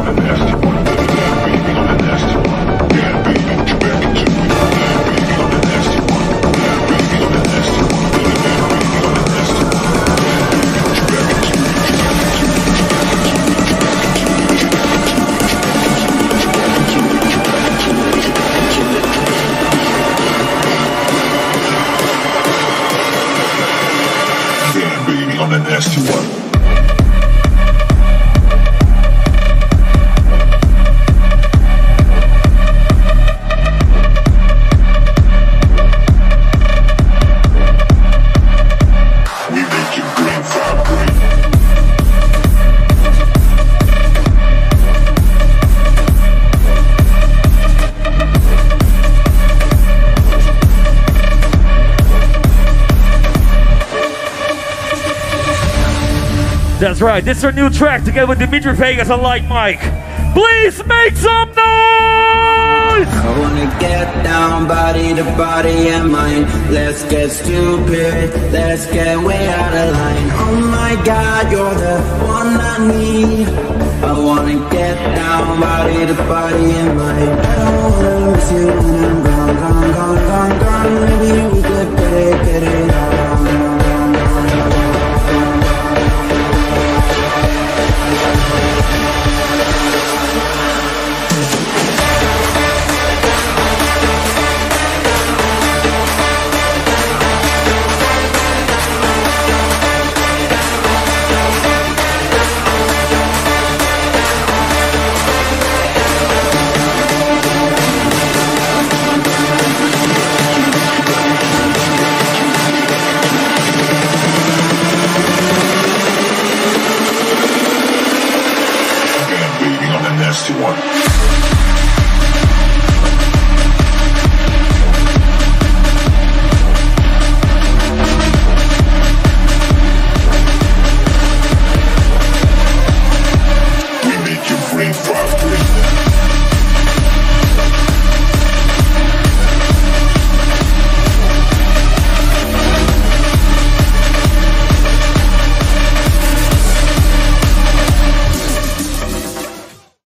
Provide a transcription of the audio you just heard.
That's right, this is our new track together with Dimitri Vegas and Like Mike. Please make some noise! I wanna get down body to body and mind. Let's get stupid, let's get way out of line. Oh my God, you're the one I need. I wanna get down body to body and mind. I don't wanna miss you when I'm gone, gone, gone, gone, gone. Maybe we could get it on. Nasty one.